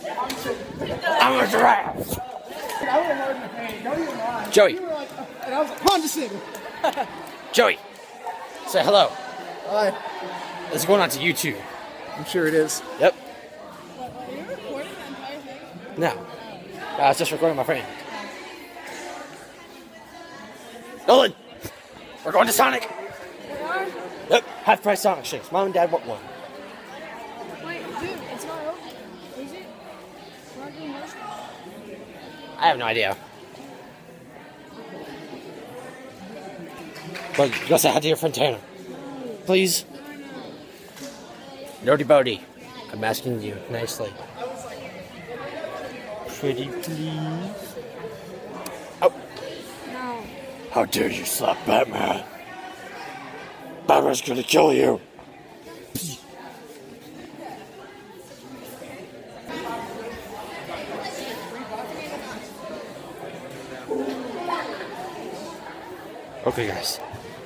I'm a giraffe. I would have heard in the pain. Don't even lie. Joey. You were like, and I was like, Honda Civic. Joey, say hello. Hi. This is going on to YouTube. I'm sure it is. Yep. Are you recording the entire thing? No. I was just recording my friend. Nolan, we're going to Sonic. We are? Yep. Half price Sonic shakes. Mom and Dad want one. Wait, dude, it's not open. Is it? We're not doing motion? I have no idea. But you gotta say hi to your friend Tanner. Please. Nerdy Bodie, I'm asking you nicely. Pretty please. Oh. No. How dare you slap Batman? Batman's gonna kill you. Okay, guys.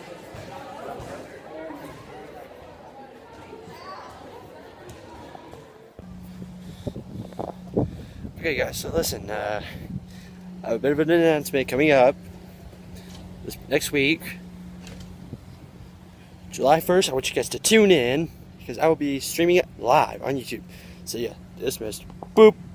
Okay, guys, so listen, I have a bit of an announcement coming up this next week. July 1st, I want you guys to tune in because I will be streaming it live on YouTube. So, yeah, dismissed. Boop.